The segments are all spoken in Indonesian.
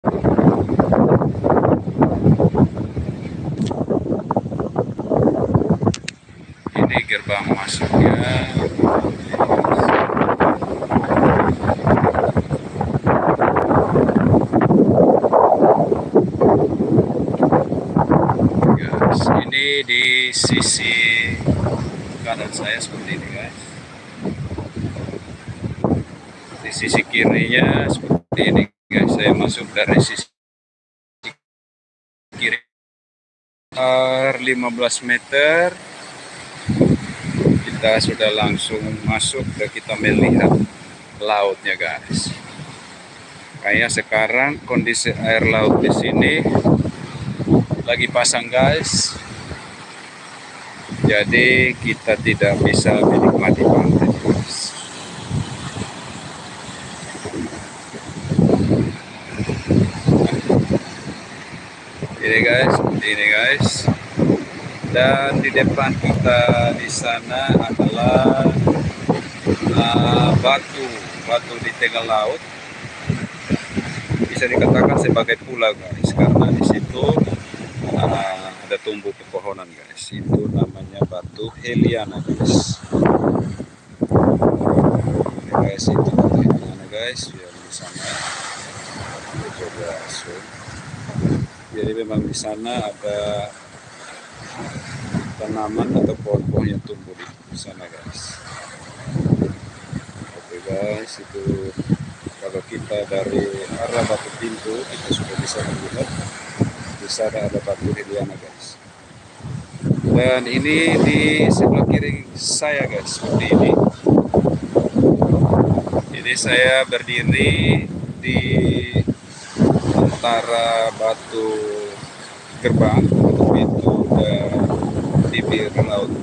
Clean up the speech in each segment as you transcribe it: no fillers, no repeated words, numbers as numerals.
Ini gerbang masuknya. Guys, ini di sisi kanan saya seperti ini guys. Di sisi kirinya seperti ini guys. Saya masuk dari sisi kiri 15 meter. Kita sudah langsung masuk dan kita melihat lautnya guys. Kayak sekarang kondisi air laut di sini lagi pasang guys. Jadi kita tidak bisa menikmati pantai guys. Ini guys. Dan di depan kita di sana adalah batu di tengah laut. Bisa dikatakan sebagai pulau guys, karena di situ ada tumbuh pepohonan guys. Itu namanya batu Heliana guys. Ini guys, itu batu Heliana guys, yang di sana. Coba zoom. Jadi memang di sana ada tanaman atau pohon-pohon yang tumbuh di sana guys. Oke guys, itu kalau kita dari arah Batu Pintu kita sudah bisa melihat di sana ada batu Heliana guys. Dan ini di sebelah kiri saya guys, seperti ini. Jadi saya berdiri di antara batu gerbang, batu pintu dan bibir laut.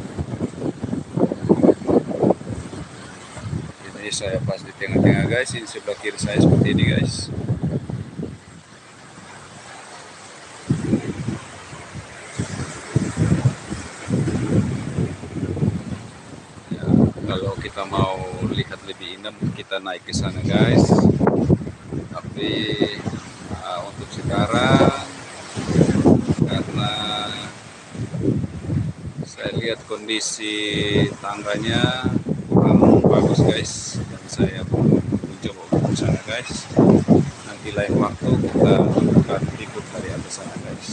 Jadi saya pas di tengah-tengah guys. Ini sebelah kiri saya seperti ini guys. Ya, kalau kita mau lihat lebih indah kita naik ke sana guys. Tapi untuk sekarang karena saya lihat kondisi tangganya kurang bagus guys, dan saya mencoba untuk sana guys. Nanti lain waktu kita akan ikut dari atas sana guys.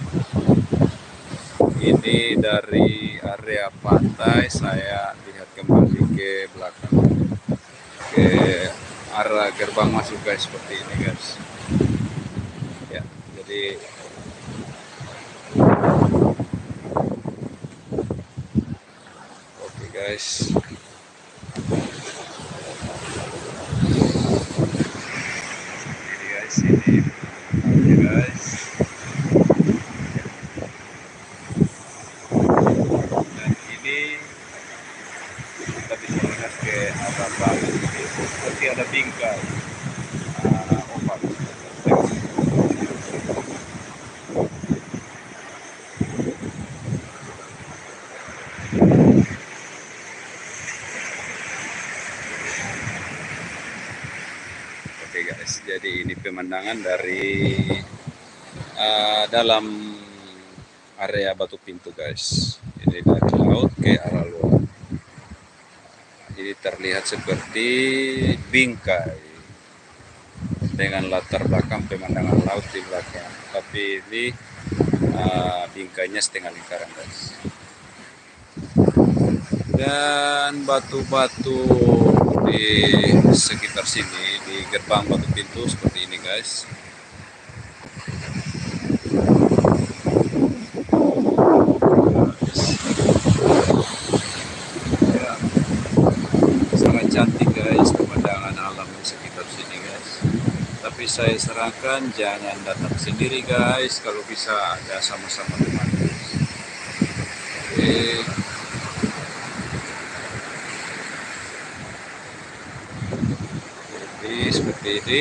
Ini dari area pantai saya lihat kembali ke belakang, ke arah gerbang masuk guys, seperti ini guys. Ya, jadi oke guys. Ini guys, ini guys. Dan ini kita bisa lihat ke arah barat, seperti ada bingkai oval. Oke guys, jadi ini pemandangan dari dalam area Batu Pintu guys. Ini dari laut ke arah luar. Jadi terlihat seperti bingkai dengan latar belakang pemandangan laut di belakang. Tapi ini bingkainya setengah lingkaran guys. Dan batu-batu di sekitar sini di gerbang Batu Pintu seperti ini guys. Ya, sangat cantik guys pemandangan alam di sekitar sini guys. Tapi saya sarankan jangan datang sendiri guys, kalau bisa ada sama-sama teman guys. Oke. Jadi seperti ini.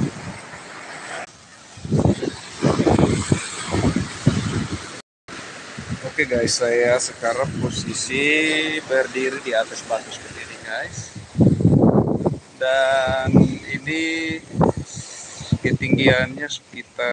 Oke guys, saya sekarang posisi berdiri di atas batu seperti ini guys. Dan ini ketinggiannya sekitar